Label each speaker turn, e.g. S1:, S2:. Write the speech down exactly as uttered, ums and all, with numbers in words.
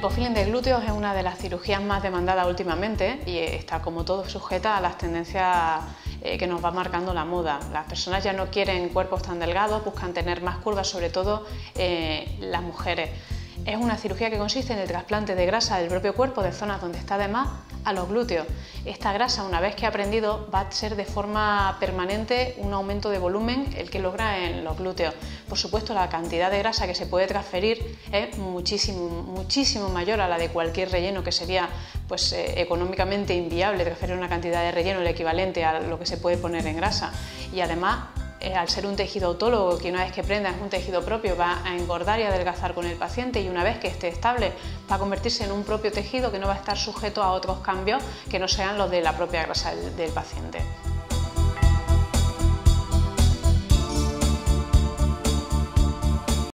S1: lipofilling de glúteos es una de las cirugías más demandadas últimamente y está, como todo, sujeta a las tendencias eh, que nos va marcando la moda. Las personas ya no quieren cuerpos tan delgados, buscan tener más curvas, sobre todo eh, las mujeres. Es una cirugía que consiste en el trasplante de grasa del propio cuerpo, de zonas donde está de más, a los glúteos. Esta grasa, una vez que ha aprendido, va a ser de forma permanente un aumento de volumen el que logra en los glúteos. Por supuesto, la cantidad de grasa que se puede transferir es muchísimo, muchísimo mayor a la de cualquier relleno, que sería pues, eh, económicamente inviable transferir una cantidad de relleno el equivalente a lo que se puede poner en grasa. Y además, Eh, al ser un tejido autólogo, que una vez que prenda es un tejido propio, va a engordar y adelgazar con el paciente, y una vez que esté estable va a convertirse en un propio tejido que no va a estar sujeto a otros cambios que no sean los de la propia grasa del, del paciente.